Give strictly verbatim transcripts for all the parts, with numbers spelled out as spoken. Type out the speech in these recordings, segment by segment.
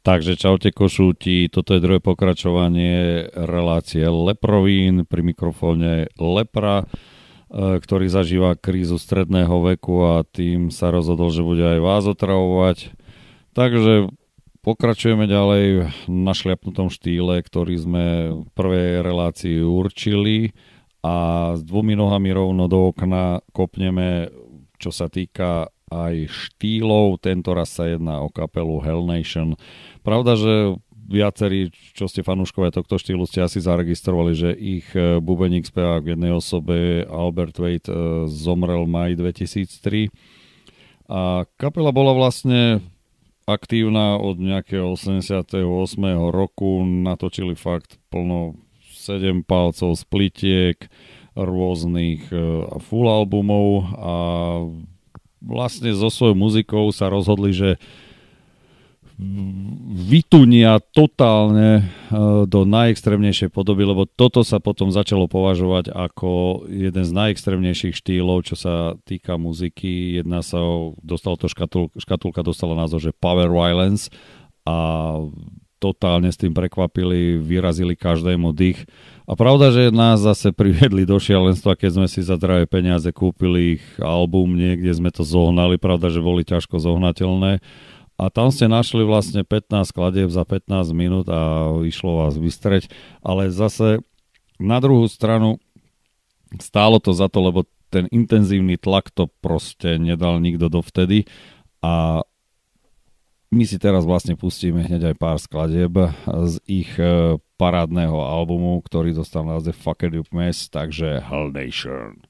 Takže čaute košúti, toto je druhé pokračovanie relácie Leprovín, pri mikrofóne Lepra, ktorý zažíva krízu stredného veku a tým sa rozhodol, že bude aj vás otravovať. Takže pokračujeme ďalej v našliapnutom štýle, ktorý sme v prvej relácii určili a s dvomi nohami rovno do okna kopneme, čo sa týka aj štýlov. Tento raz sa jedná o kapelu Hell Nation. Pravda, že viacerí, čo ste fanúškovia tohto štýlu, ste asi zaregistrovali, že ich bubeník, spevák v jednej osobe Albert Wade zomrel v máji dvetisíctri. A kapela bola vlastne aktívna od nejakého osemdesiateho ôsmeho roku. Natočili fakt plno sedem palcov, splitiek, rôznych full albumov a vlastne so svojou muzikou sa rozhodli, že vytunia totálne do najextrémnejšej podoby, lebo toto sa potom začalo považovať ako jeden z najextrémnejších štýlov, čo sa týka muziky. Jedná sa o, dostalo to škatul, škatulka dostala názov, že Power Violence a totálne s tým prekvapili, vyrazili každému dých. A pravda, že nás zase priviedli do šialenstva, keď sme si za drahé peniaze kúpili ich album, niekde sme to zohnali, pravda, že boli ťažko zohnateľné. A tam ste našli vlastne pätnásť skladieb za pätnásť minút a išlo vás vystreť. Ale zase na druhú stranu stálo to za to, lebo ten intenzívny tlak to proste nedal nikto dovtedy. A my si teraz vlastne pustíme hneď aj pár skladieb z ich parádneho albumu, ktorý dostal názov Fucked Up Mess, takže Hell Nation.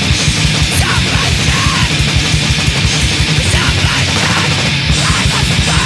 Somebody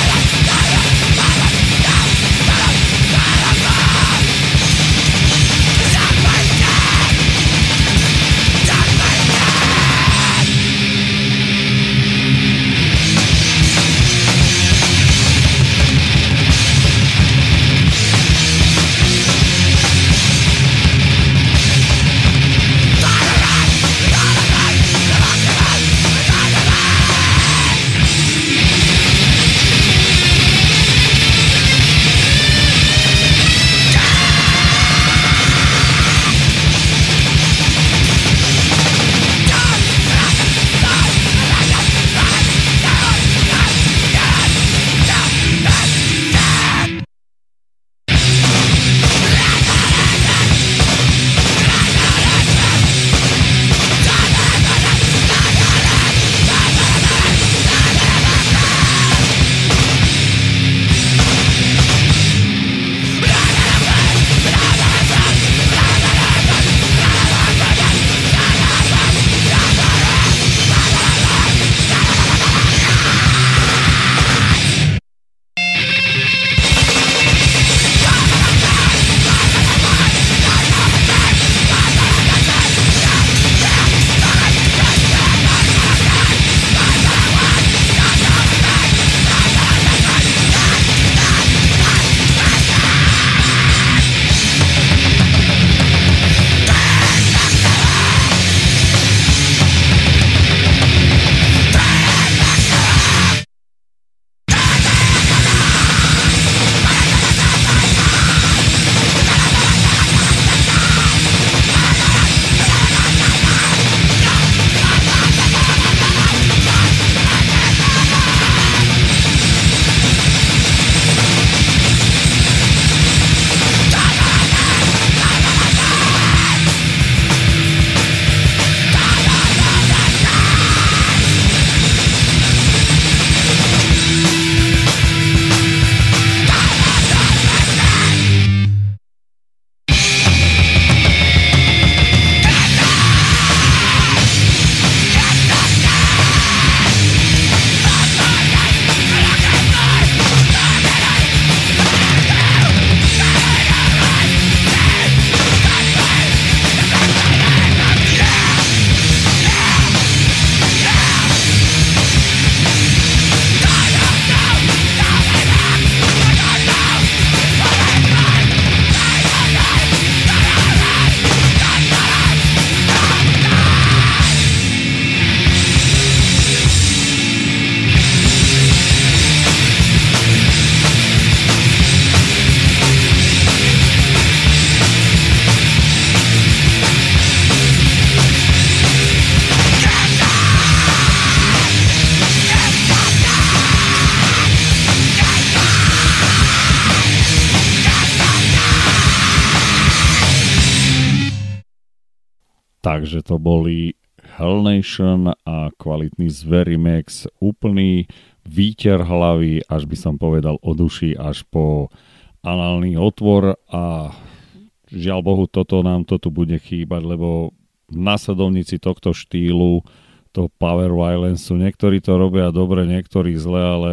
Takže to boli Hell Nation a kvalitný Zverimex, úplný výter hlavy, až by som povedal od uší až po análny otvor a žiaľ Bohu, toto nám to tu bude chýbať, lebo nasledovníci tohto štýlu, toho power violence, niektorí to robia dobre, niektorí zle, ale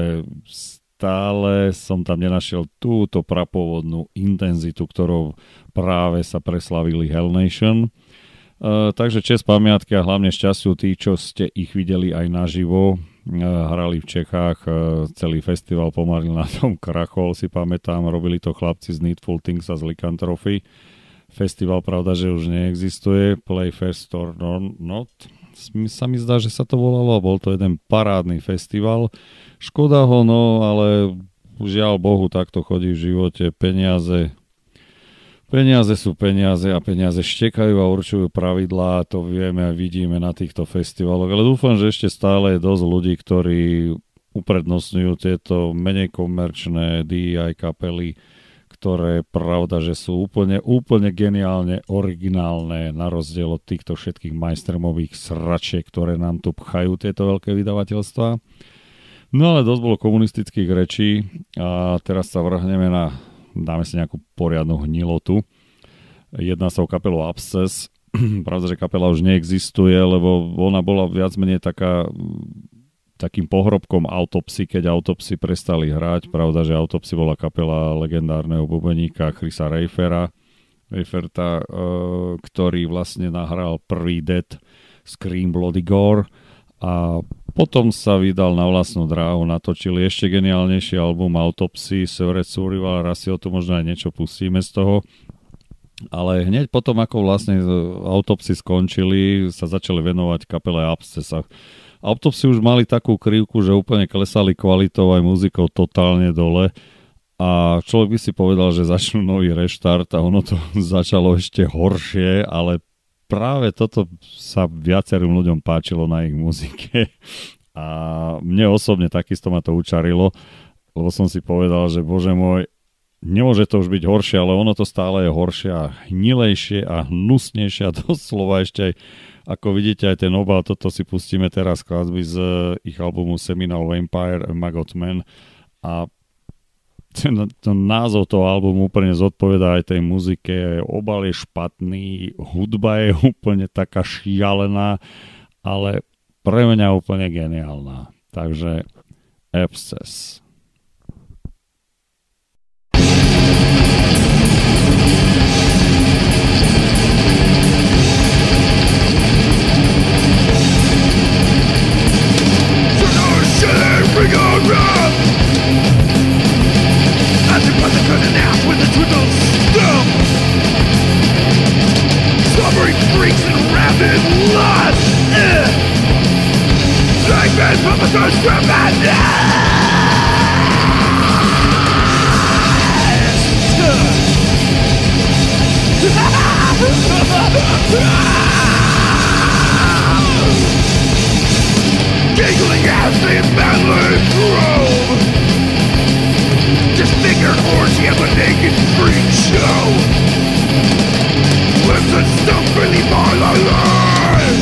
stále som tam nenašiel túto prapôvodnú intenzitu, ktorou práve sa preslavili Hell Nation. Uh, takže čest pamiatky a hlavne šťastiu tí, čo ste ich videli aj naživo. Uh, hrali v Čechách, uh, celý festival pomaly na tom krachol, si pamätám, robili to chlapci z Needful Things a z Lycanthropy. Festival, pravda, že už neexistuje, Playfest or Not, sa mi zdá, že sa to volalo, bol to jeden parádny festival. Škoda ho, no, ale žiaľ Bohu, takto chodí v živote, peniaze Peniaze sú peniaze a peniaze štekajú a určujú pravidlá, to vieme a vidíme na týchto festivaloch, ale dúfam, že ešte stále je dosť ľudí, ktorí uprednostňujú tieto menej komerčné dé í kapely, ktoré pravda, že sú úplne, úplne geniálne originálne na rozdiel od týchto všetkých majstremových sračiek, ktoré nám tu pchajú tieto veľké vydavateľstvá. No ale dosť bolo komunistických rečí a teraz sa vrhneme na dáme si nejakú poriadnu hnilotu. Jedná sa o kapelu Abscess. Pravda, že kapela už neexistuje, lebo ona bola viac menej taká, takým pohrobkom Autopsy, keď Autopsy prestali hrať. Pravda, že Autopsy bola kapela legendárneho bubeníka Chrisa Reifera, Reiferta, e, ktorý vlastne nahral prvý Dead, Scream, Bloody Gore a potom sa vydal na vlastnú dráhu, natočili ešte geniálnejší album Autopsy, Severed Survival, raz si o to možno aj niečo pustíme z toho. Ale hneď potom, ako vlastne Autopsy skončili, sa začali venovať kapele Abscess. Autopsy už mali takú krivku, že úplne klesali kvalitou aj muzikou totálne dole. A človek by si povedal, že začnú nový reštart a ono to začalo ešte horšie, ale práve toto sa viacerým ľuďom páčilo na ich muzike a mne osobne takisto ma to učarilo, lebo som si povedal, že bože môj, nemôže to už byť horšie, ale ono to stále je horšie a hnilejšie a hnusnejšie a doslova ešte aj, ako vidíte aj ten obal, toto si pustíme teraz skladby z ich albumu Seminal Vampire a Maggot Man a ten, ten názov toho albumu úplne zodpovedá aj tej muzike, obal je špatný, hudba je úplne taká šialená, ale pre mňa úplne geniálna. Takže Abscess. As you put the curtain out with the truth of stump, slumbering freaks and rabid lust. Nightmares from the thirst for madness. Giggling as they madly probe, disfigured orgy of a naked freak show. Lips and stuff really more alive.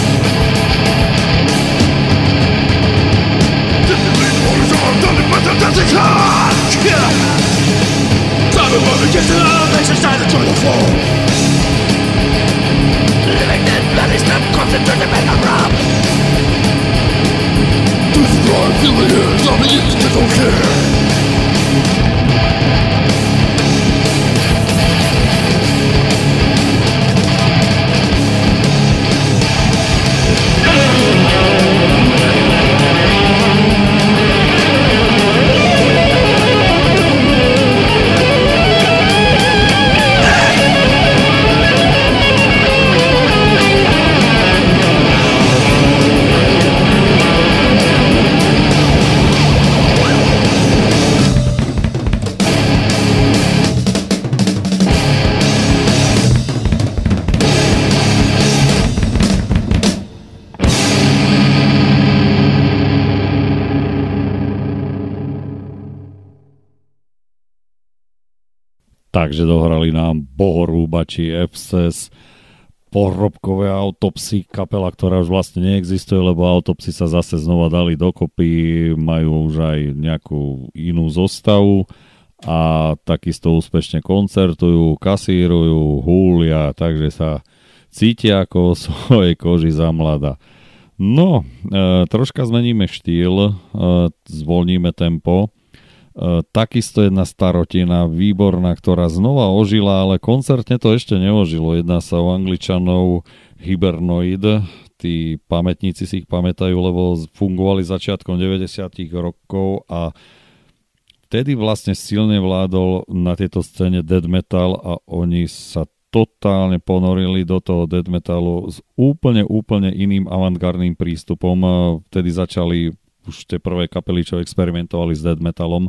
Doesn't Zamienięty do gier. Takže dohrali nám Bohorúbači, Abscess, Pohrobkové Autopsy, kapela, ktorá už vlastne neexistuje, lebo Autopsy sa zase znova dali dokopy, majú už aj nejakú inú zostavu a takisto úspešne koncertujú, kasírujú, húlia, takže sa cítia ako o svojej koži za mladá. No, e, troška zmeníme štýl, e, zvolníme tempo. E, takisto jedna starotina, výborná, ktorá znova ožila, ale koncertne to ešte neožilo. Jedná sa o Angličanov Hibernoid. Tí pamätníci si ich pamätajú, lebo fungovali začiatkom deväťdesiatych rokov a vtedy vlastne silne vládol na tejto scéne death metal a oni sa totálne ponorili do toho death metalu s úplne, úplne iným avantgardným prístupom. Vtedy začali už tie prvé kapely, čo experimentovali s death metalom,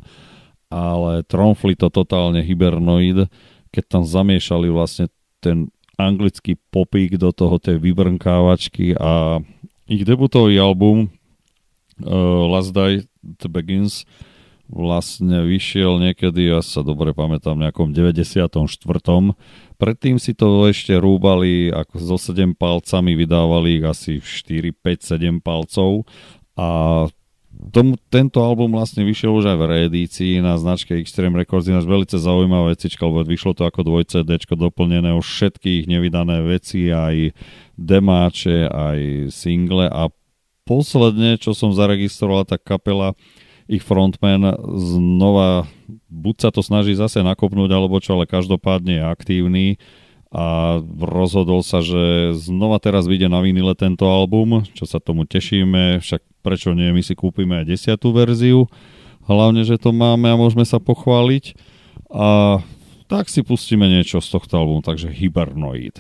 ale tromfli to totálne Hibernoid, keď tam zamiešali vlastne ten anglický popík do toho tej vybrnkávačky a ich debutový album uh, Last Day The Begins vlastne vyšiel niekedy, ja sa dobre pamätám, v nejakom deväťdesiatom štvrtom. Predtým si to ešte rúbali ako so sedem palcami, vydávali ich asi štyri, päť, sedem palcov a Tomu, tento album vlastne vyšiel už aj v reedícii na značke Extreme Records, ináč veľmi zaujímavá vecička, lebo vyšlo to ako dvoj cé déčko doplnené už všetkých nevydané veci, aj demáče, aj single a posledne, čo som zaregistroval, tak kapela, ich frontman znova, buď sa to snaží zase nakopnúť, alebo čo, ale každopádne je aktívny a rozhodol sa, že znova teraz vyjde na vinile tento album, čo sa tomu tešíme, však prečo nie, my si kúpime aj desiatú verziu, hlavne, že to máme a môžeme sa pochváliť a tak si pustíme niečo z tohto albumu, takže Hibernoid.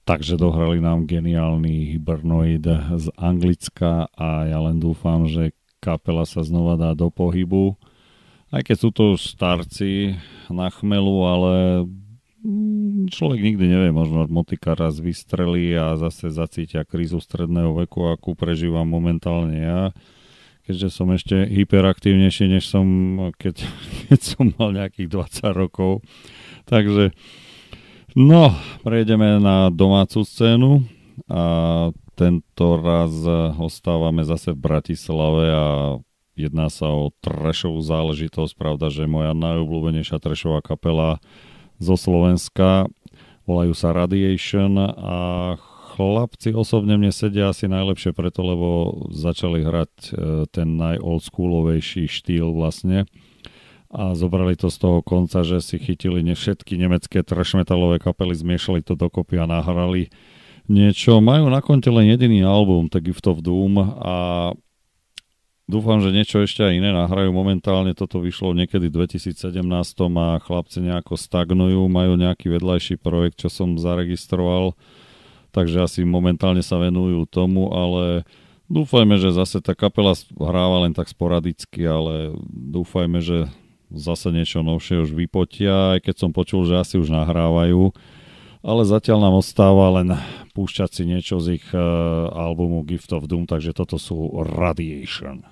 Takže dohrali nám geniálny Hibernoid z Anglicka a ja len dúfam, že kapela sa znova dá do pohybu. Aj keď sú to už starci na chmelu, ale človek nikdy nevie, možno motika raz vystrelí a zase zacítia krízu stredného veku, akú prežívam momentálne ja. Keďže som ešte hyperaktívnejší, než som, keď, keď som mal nejakých dvadsať rokov. Takže no, prejdeme na domácu scénu a tento raz ostávame zase v Bratislave a jedná sa o trashovú záležitosť. Pravda, že moja najobľúbenejšia trashová kapela zo Slovenska, volajú sa Radiation a chlapci osobne mne sedia asi najlepšie preto, lebo začali hrať ten najoldsschoolovejší štýl vlastne. A zobrali to z toho konca, že si chytili ne všetky nemecké thrash metalové kapely, zmiešali to dokopy a nahrali niečo. Majú na konte len jediný album, The Gift of Doom a dúfam, že niečo ešte aj iné nahrajú. Momentálne toto vyšlo niekedy v dvetisícsedemnásť a chlapci nejako stagnujú, majú nejaký vedľajší projekt, čo som zaregistroval, takže asi momentálne sa venujú tomu, ale dúfajme, že zase tá kapela hráva len tak sporadicky, ale dúfajme, že zase niečo novšie už vypotia, aj keď som počul, že asi už nahrávajú, ale zatiaľ nám ostáva len púšťať si niečo z ich uh, albumu Gift of Doom, takže toto sú Radiation.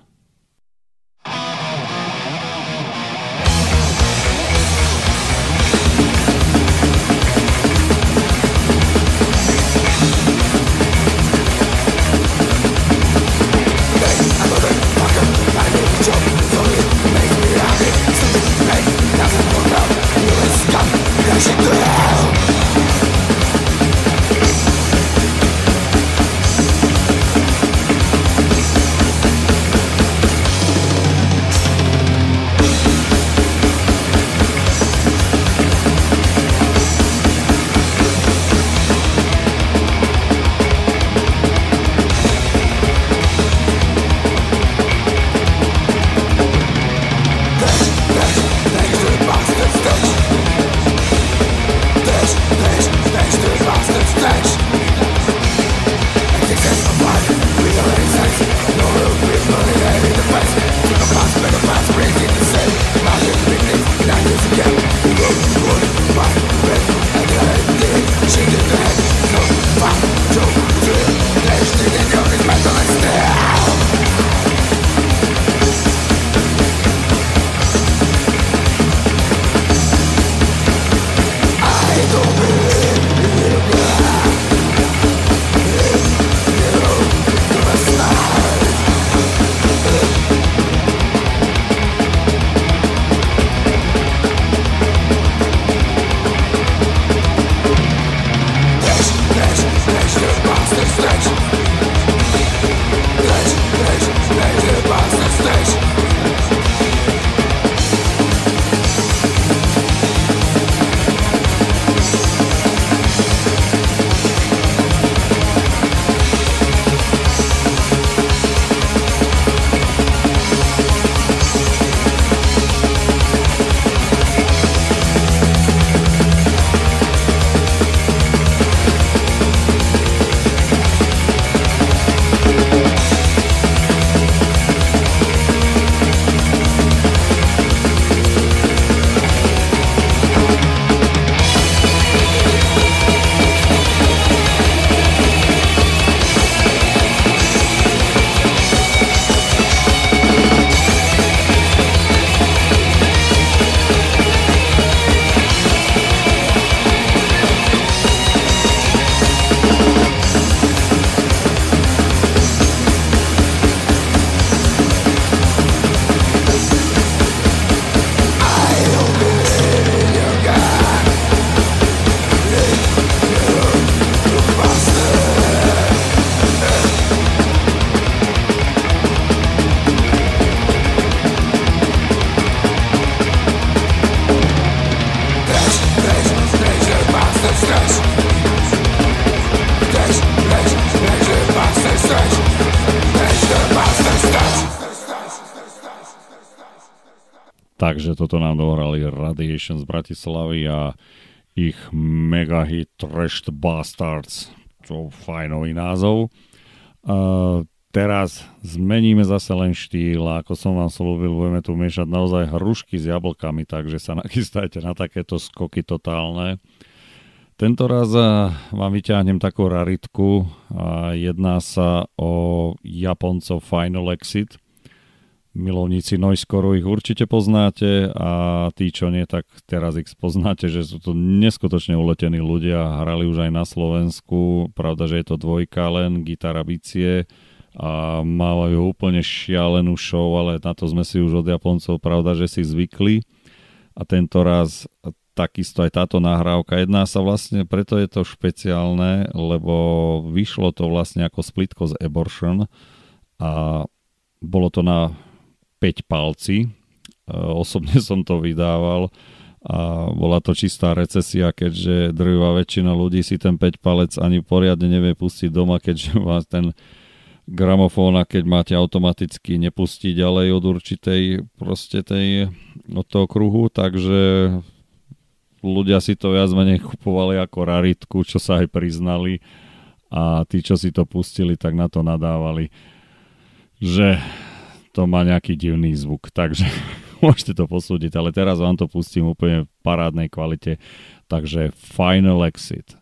Takže toto nám dohrali Radiation z Bratislavy a ich mega hit Trashed Bastards, čo fajnový názov. Uh, teraz zmeníme zase len štýl, ako som vám slúbil, budeme tu miešať naozaj hrušky s jablkami, takže sa nachystajte na takéto skoky totálne. Tento raz vám vyťahnem takú raritku. Jedná sa o Japoncov Final Exit. Milovníci noisecoreu ich určite poznáte a tí, čo nie, tak teraz ich poznáte, že sú to neskutočne uletení ľudia. Hrali už aj na Slovensku. Pravda, že je to dvojka len, gitara, bicie a majú úplne šialenú show, ale na to sme si už od Japoncov, pravda, že si zvykli. A tento raz takisto aj táto nahrávka. Jedná sa vlastne, preto je to špeciálne, lebo vyšlo to vlastne ako splitko z Abortion a bolo to na päť palci. Osobne som to vydával a bola to čistá recesia, keďže drvivá väčšina ľudí si ten päť palec ani poriadne nevie pustiť doma, keďže vás ten gramofón, a keď máte automaticky nepustí ďalej od určitej proste tej, od toho kruhu, takže ľudia si to viac menej kupovali ako raritku, čo sa aj priznali, a tí, čo si to pustili, tak na to nadávali, že to má nejaký divný zvuk, takže môžete to posúdiť, ale teraz vám to pustím úplne v parádnej kvalite, takže Final Exit.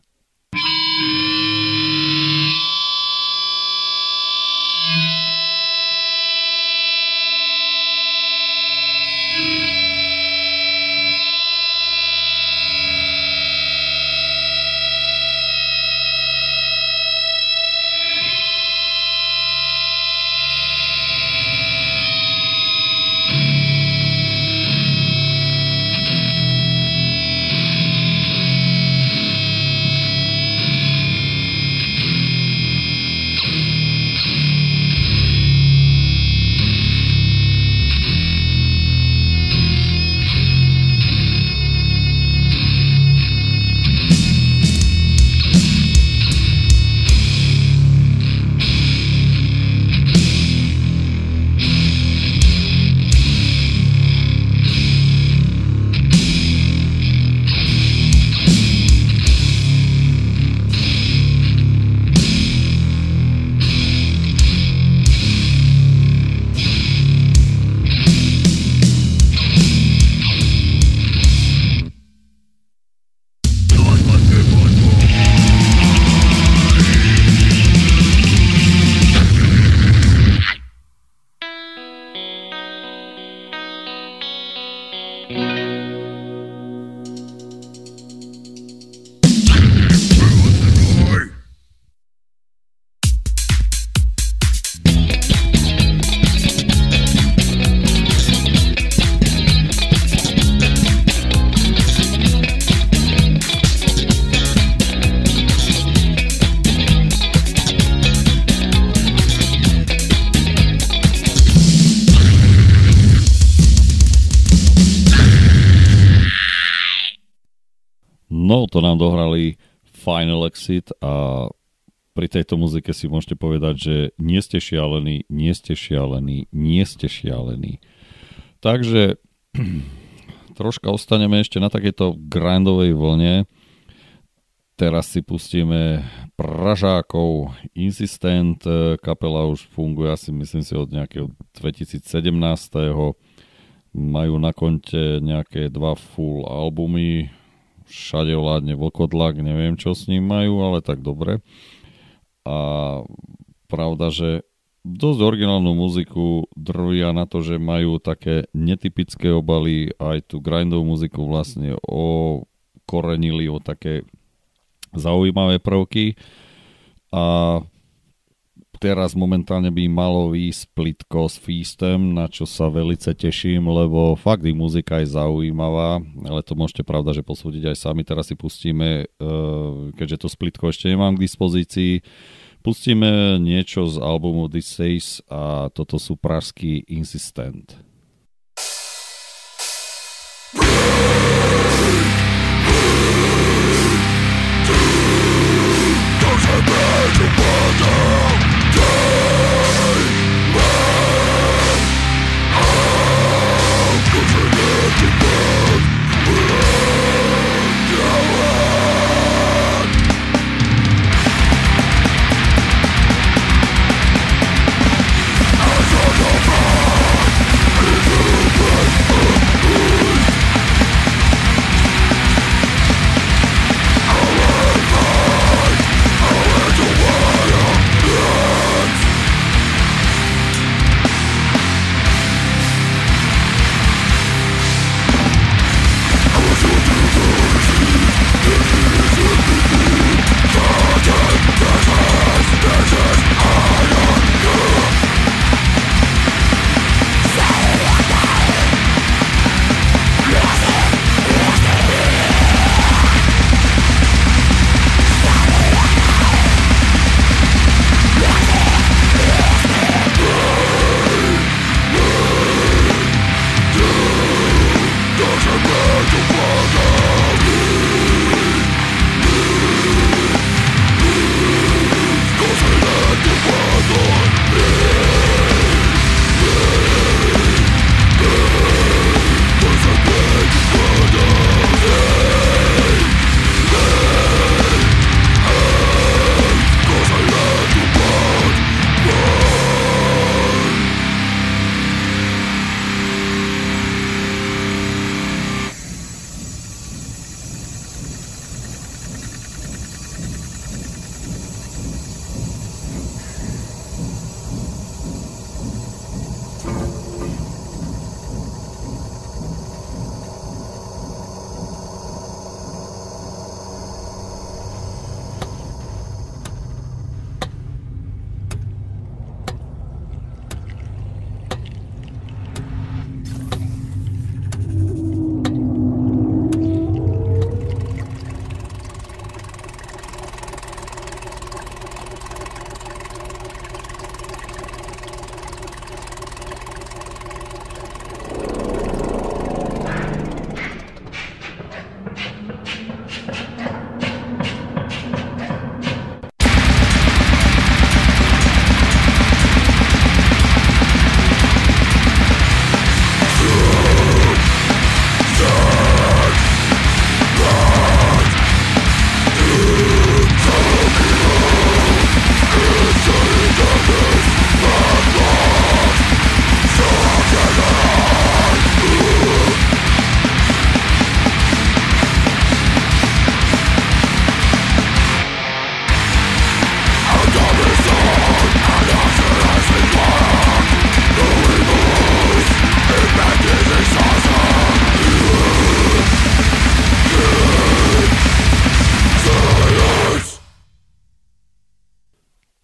No, to nám dohrali Final Exit a pri tejto muzike si môžete povedať, že nie ste šialení, nie ste šialení, nie ste šialení. Takže troška ostaneme ešte na takejto grindovej vlne. Teraz si pustíme Pražákov Insistent. Kapela už funguje asi, myslím si, od nejakého dvetisícsedemnásť. Majú na konte nejaké dva full albumy. Všade vládne vlkodlak, neviem, čo s ním majú, ale tak dobre. A pravda, že dosť originálnu muziku, drvia na to, že majú také netypické obaly, aj tú grindovú muziku vlastne okorenili o také zaujímavé prvky. A teraz momentálne by malo výjsť splitko s Feastem, na čo sa velice teším, lebo fakt ich muzika je zaujímavá, ale to môžete, pravda, že posúdiť aj sami. Teraz si pustíme, keďže to splitko ešte nemám k dispozícii, pustíme niečo z albumu This Days a toto sú pražský Insistent. Go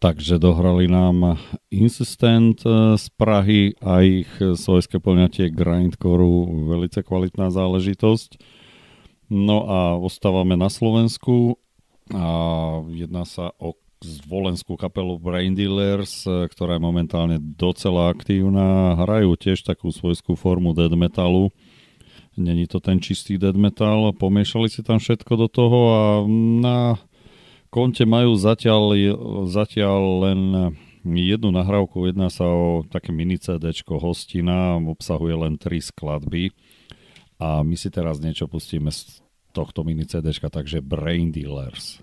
Takže dohrali nám Insistent z Prahy a ich svojské poňatie grindcoreu, velice kvalitná záležitosť. No a ostávame na Slovensku a jedná sa o zvolenskú kapelu Brain Dealers, ktorá je momentálne docela aktívna. Hrajú tiež takú svojskú formu death metalu. Není to ten čistý death metal. Pomiešali si tam všetko do toho a na konte majú zatiaľ, zatiaľ len jednu nahrávku. Jedná sa o také mini CDčko Hostina, obsahuje len tri skladby a my si teraz niečo pustíme z tohto mini CDčka, takže Brain Dealers.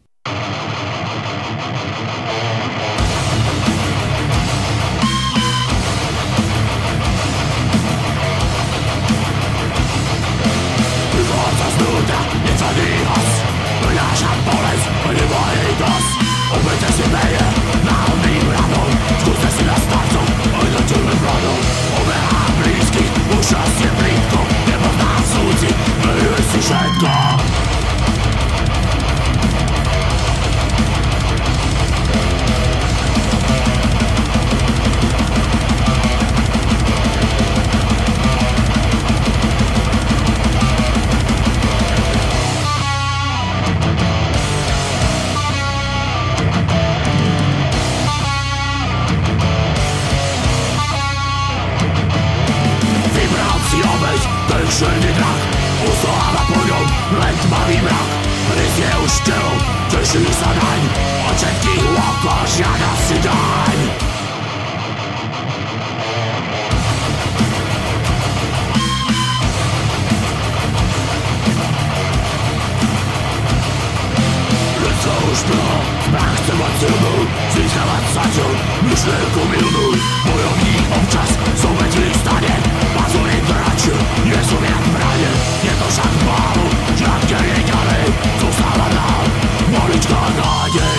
Vychádza z nuda, necelý has, vynášam bolesť, nebo jej dos. Obejte si meje, náhodným radom, skúste si na starcov, ojdotíme brodom. Oberám blízkych, ušťastie blídko, nepoznám súci, vyjuj si všetko. Silný drak, ustáva po ňom len tmavý mrak. Rys je už telom, teší sa naň, od všetkých okol žiada si daň. Ľudstvo už bylo, zbrach chce mať silnú, získavať saťu, myšlenku milnú. Bojovník občas zobetlý stane, pazury dračil, nie sú viac brane. Je to však málo, žiak deje ďalej, zostáva nám maličká nádej.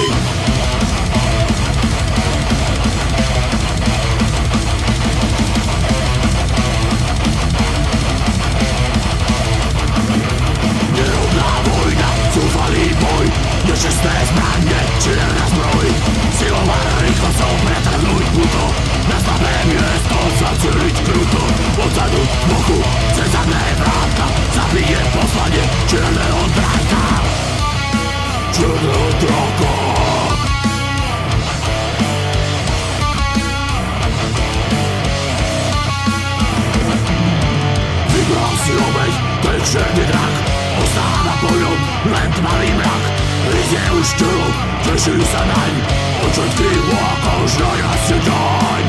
Nerovná vojna, zúfalý boj, nečestné zbranie, čierna zbroj. Silová rýchlosťou pretrhnúť puto, na slabé miesto zaceliť kruto. Odzadu z boku, cez zadné vrátka, zabije poslanie čierneho dráka. Čierneho dráka. Vybral si obeť, ten čierny drak, ostáva po ňom len tmavý mrak. Rys je už telom, teší sa naň, od všetkých okol žiada si daň.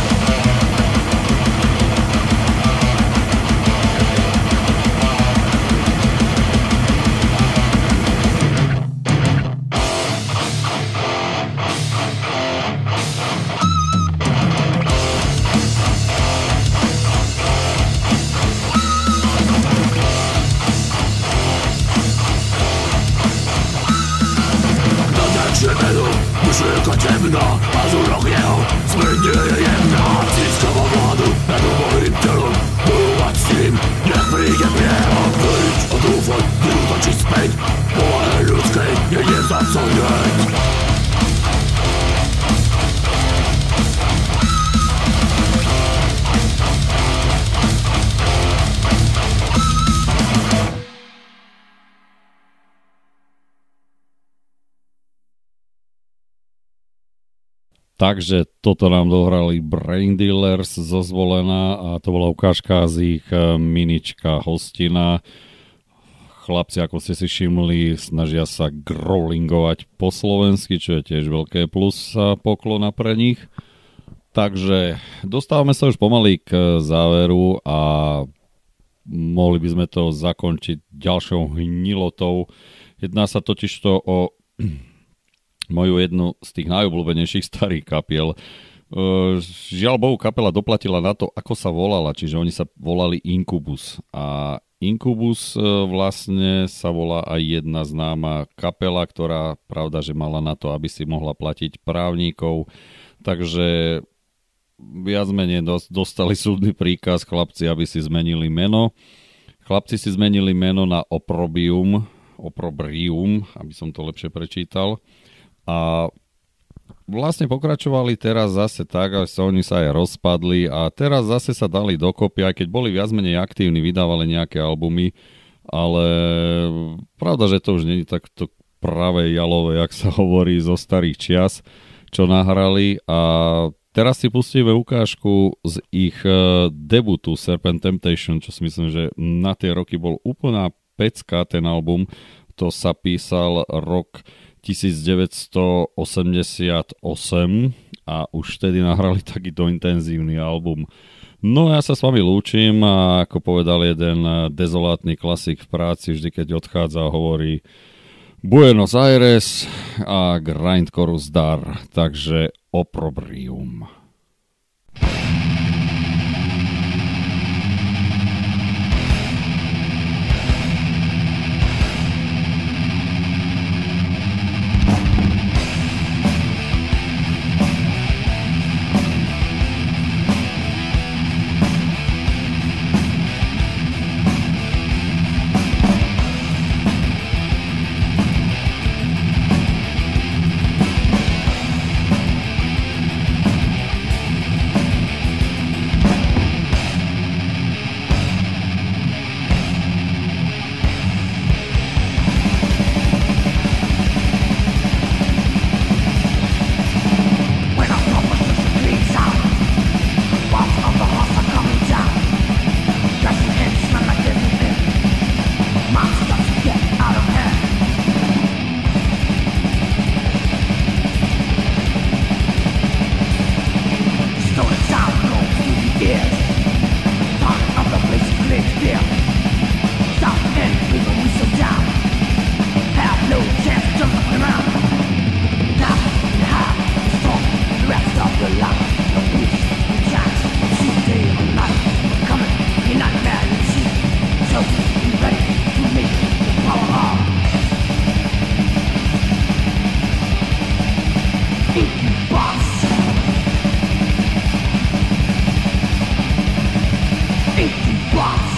Myšlienka temná, a z úrok jeho smrť nie je jemná. Získava vládu nad mojím telom, bojovať s tým, nech príde prieho. Veriť a dúfať, vyútočiť späť, povahe ľudskej je nevzácneť. Takže toto nám dohrali Brain Dealers zo Zvolena a to bola ukážka z ich minička Hostina. Chlapci, ako ste si všimli, snažia sa growlingovať po slovensky, čo je tiež veľké plus a poklona pre nich. Takže dostávame sa už pomaly k záveru a mohli by sme to zakončiť ďalšou hnilotou. Jedná sa totižto o moju jednu z tých najobľúbenejších starých kapiel. Žiaľ Bohu, kapela doplatila na to, ako sa volala, čiže oni sa volali Incubus. A Incubus vlastne sa volá aj jedna známa kapela, ktorá, pravda, že mala na to, aby si mohla platiť právnikov. Takže viac menej dostali súdny príkaz chlapci, aby si zmenili meno. Chlapci si zmenili meno na Opprobrium, Opprobrium, aby som to lepšie prečítal. A vlastne pokračovali teraz zase tak, že sa oni sa aj rozpadli a teraz zase sa dali dokopy, aj keď boli viac menej aktívni, vydávali nejaké albumy, ale pravda, že to už nie je takto pravé jalové, jak sa hovorí, zo starých čias, čo nahrali a teraz si pustíme ukážku z ich debutu Serpent Temptation, čo si myslím, že na tie roky bol úplná pecka ten album. To sa písal rok devätnásťstoosemdesiatosem a už vtedy nahrali takýto intenzívny album. No ja sa s vami lúčim a ako povedal jeden dezolátny klasik v práci, vždy keď odchádza hovorí Buenos Aires a grindcore zdar, takže opprobrium. Box.